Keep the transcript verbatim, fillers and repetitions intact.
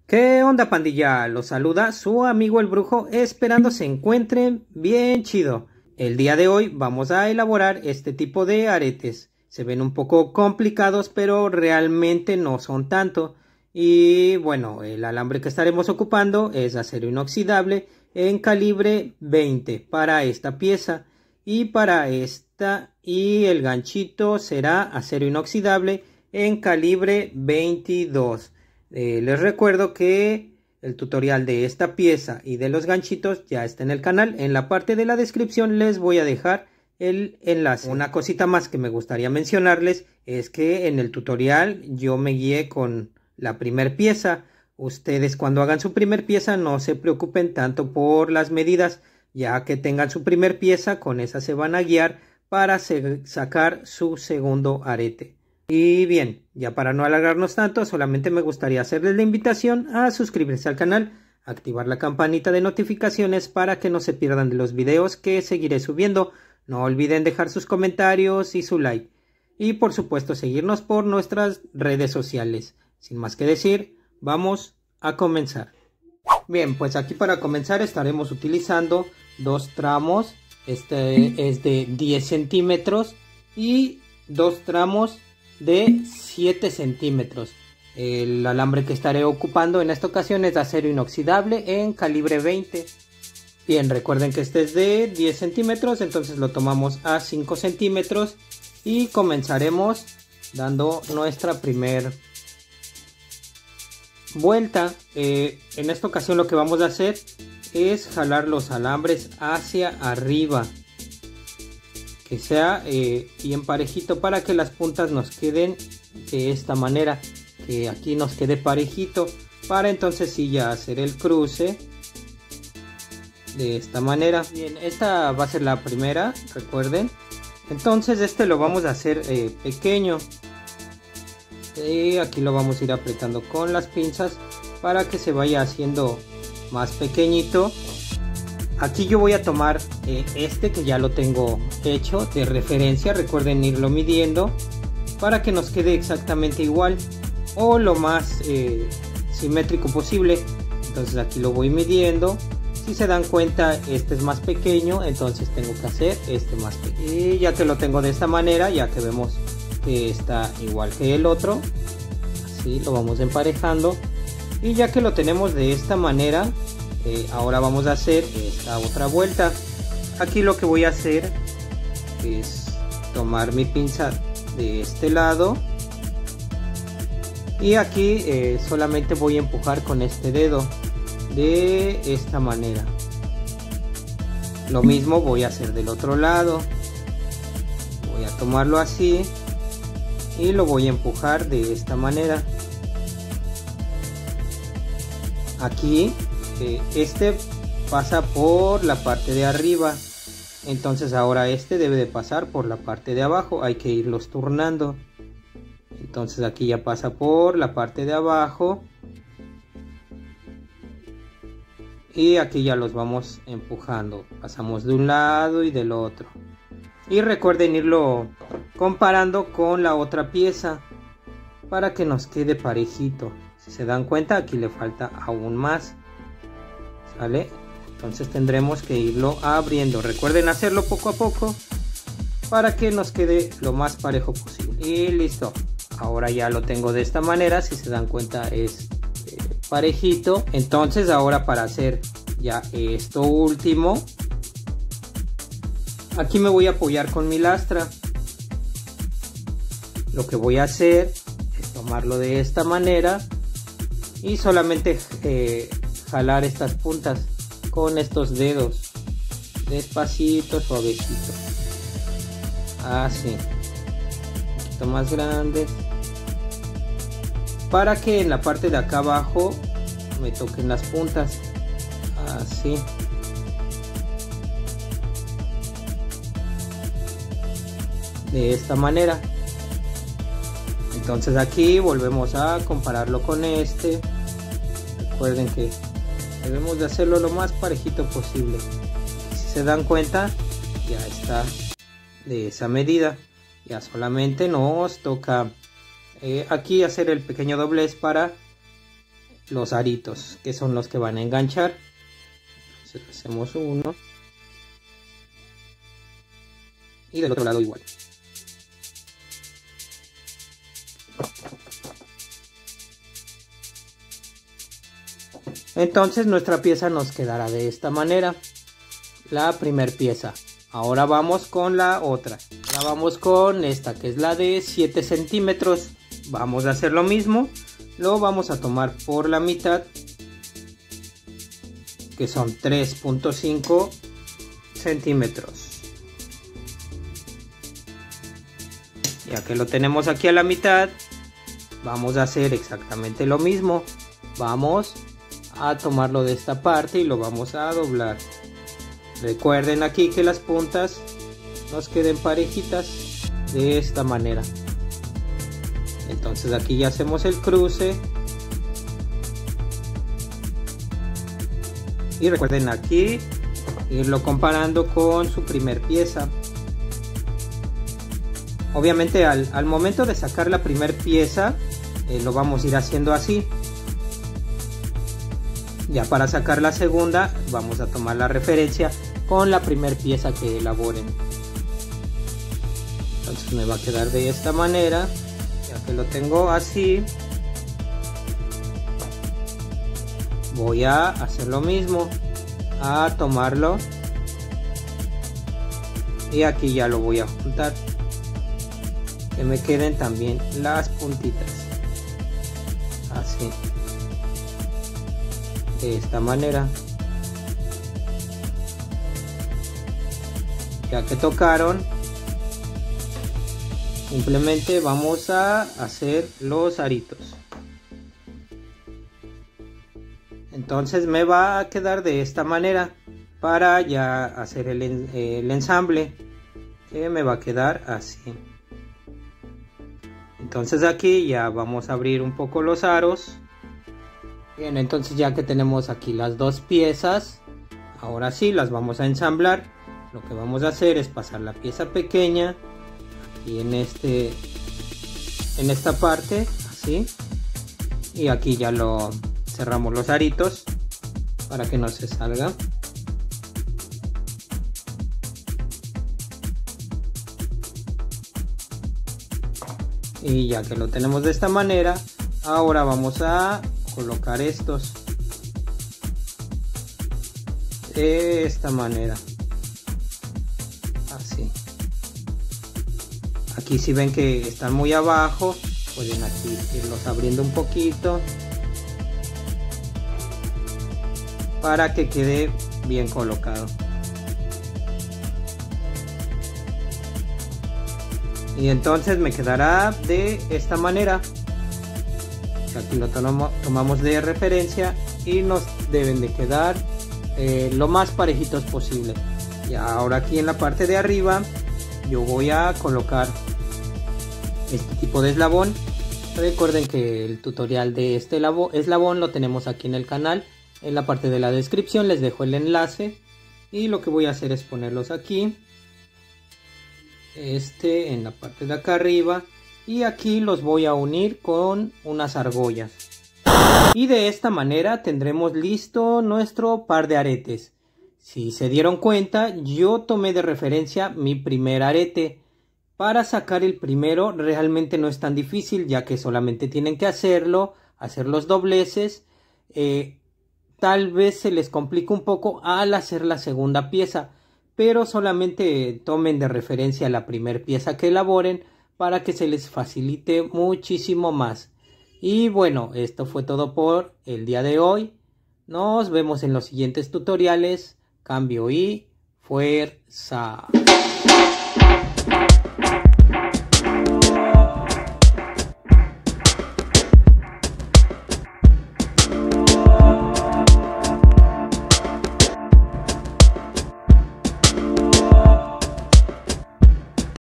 ¿Qué onda, pandilla? Los saluda su amigo el brujo, esperando se encuentren bien chido. El día de hoy vamos a elaborar este tipo de aretes. Se ven un poco complicados, pero realmente no son tanto. Y bueno, el alambre que estaremos ocupando es acero inoxidable en calibre veinte para esta pieza. Y para esta y el ganchito será acero inoxidable en calibre veintidós. Eh, les recuerdo que el tutorial de esta pieza y de los ganchitos ya está en el canal. En la parte de la descripción les voy a dejar el enlace. Una cosita más que me gustaría mencionarles es que en el tutorial yo me guié con la primer pieza. Ustedes cuando hagan su primer pieza no se preocupen tanto por las medidas, ya que tengan su primer pieza, con esa se van a guiar para sacar su segundo arete. Y bien, ya para no alargarnos tanto, solamente me gustaría hacerles la invitación a suscribirse al canal, activar la campanita de notificaciones para que no se pierdan de los videos que seguiré subiendo. No olviden dejar sus comentarios y su like. Y por supuesto seguirnos por nuestras redes sociales. Sin más que decir, vamos a comenzar. Bien, pues aquí para comenzar estaremos utilizando dos tramos. Este es de diez centímetros y dos tramos de siete centímetros. El alambre que estaré ocupando en esta ocasión es de acero inoxidable en calibre veinte. Bien, recuerden que este es de diez centímetros, entonces lo tomamos a cinco centímetros y comenzaremos dando nuestra primer vuelta. Eh, en esta ocasión lo que vamos a hacer es jalar los alambres hacia arriba, que sea eh, bien parejito para que las puntas nos queden de esta manera, que aquí nos quede parejito, para entonces sí ya hacer el cruce de esta manera. Bien, esta va a ser la primera, recuerden. Entonces este lo vamos a hacer eh, pequeño, y aquí lo vamos a ir apretando con las pinzas para que se vaya haciendo más pequeñito. Aquí yo voy a tomar eh, este que ya lo tengo hecho de referencia. Recuerden irlo midiendo para que nos quede exactamente igual o lo más eh, simétrico posible. Entonces aquí lo voy midiendo. Si se dan cuenta, este es más pequeño, entonces tengo que hacer este más pequeño. Y ya que lo tengo de esta manera, ya que vemos que está igual que el otro, así lo vamos emparejando. Y ya que lo tenemos de esta manera, Eh, ahora vamos a hacer esta otra vuelta. Aquí lo que voy a hacer es tomar mi pinza de este lado y aquí eh, solamente voy a empujar con este dedo de esta manera. Lo mismo voy a hacer del otro lado. Voy a tomarlo así y lo voy a empujar de esta manera. Aquí este pasa por la parte de arriba, entonces ahora este debe de pasar por la parte de abajo. Hay que irlos turnando. Entonces aquí ya pasa por la parte de abajo y aquí ya los vamos empujando. Pasamos de un lado y del otro, y recuerden irlo comparando con la otra pieza para que nos quede parejito. Si se dan cuenta, aquí le falta aún más. ¿Vale? Entonces tendremos que irlo abriendo. Recuerden hacerlo poco a poco para que nos quede lo más parejo posible. Y listo. Ahora ya lo tengo de esta manera. Si se dan cuenta es eh, parejito. Entonces ahora para hacer ya esto último, aquí me voy a apoyar con mi lastra. Lo que voy a hacer es tomarlo de esta manera y solamente eh, jalar estas puntas con estos dedos despacito, suavecito, así, un poquito más grandes, para que en la parte de acá abajo me toquen las puntas, así. De esta manera. Entonces aquí volvemos a compararlo con este. Recuerden que debemos de hacerlo lo más parejito posible. Si se dan cuenta, ya está de esa medida. Ya solamente nos toca eh, aquí hacer el pequeño doblez para los aritos, que son los que van a enganchar. Entonces hacemos uno y del otro lado igual. Entonces nuestra pieza nos quedará de esta manera, la primera pieza. Ahora vamos con la otra. Ahora vamos con esta, que es la de siete centímetros. Vamos a hacer lo mismo. Lo vamos a tomar por la mitad, que son tres punto cinco centímetros. Ya que lo tenemos aquí a la mitad, vamos a hacer exactamente lo mismo. Vamos a tomarlo de esta parte y lo vamos a doblar. Recuerden aquí que las puntas nos queden parejitas de esta manera. Entonces aquí ya hacemos el cruce. Y recuerden aquí irlo comparando con su primer pieza. Obviamente al, al momento de sacar la primer pieza eh, lo vamos a ir haciendo así. Ya para sacar la segunda vamos a tomar la referencia con la primer pieza que elaboren. Entonces me va a quedar de esta manera. Ya que lo tengo así, voy a hacer lo mismo, a tomarlo y aquí ya lo voy a juntar, que me queden también las puntitas así, de esta manera. Ya que tocaron, simplemente vamos a hacer los aritos. Entonces me va a quedar de esta manera para ya hacer el, el ensamble, que me va a quedar así. Entonces aquí ya vamos a abrir un poco los aros. Bien, entonces ya que tenemos aquí las dos piezas, ahora sí las vamos a ensamblar. Lo que vamos a hacer es pasar la pieza pequeña aquí en este en esta parte así, y aquí ya lo cerramos los aritos para que no se salga. Y ya que lo tenemos de esta manera, ahora vamos a colocar estos de esta manera así. Aquí si ven que están muy abajo, pueden aquí irlos abriendo un poquito para que quede bien colocado. Y entonces me quedará de esta manera. Aquí lo tomamos, tomamos de referencia y nos deben de quedar eh, lo más parejitos posible. Y ahora aquí en la parte de arriba yo voy a colocar este tipo de eslabón. Recuerden que el tutorial de este eslabón lo tenemos aquí en el canal. En la parte de la descripción les dejo el enlace. Y lo que voy a hacer es ponerlos aquí. Este en la parte de acá arriba. Y aquí los voy a unir con unas argollas. Y de esta manera tendremos listo nuestro par de aretes. Si se dieron cuenta, yo tomé de referencia mi primer arete. Para sacar el primero realmente no es tan difícil, ya que solamente tienen que hacerlo, hacer los dobleces. Eh, tal vez se les complica un poco al hacer la segunda pieza, pero solamente tomen de referencia la primera pieza que elaboren para que se les facilite muchísimo más. Y bueno, esto fue todo por el día de hoy. Nos vemos en los siguientes tutoriales. Cambio y fuerza.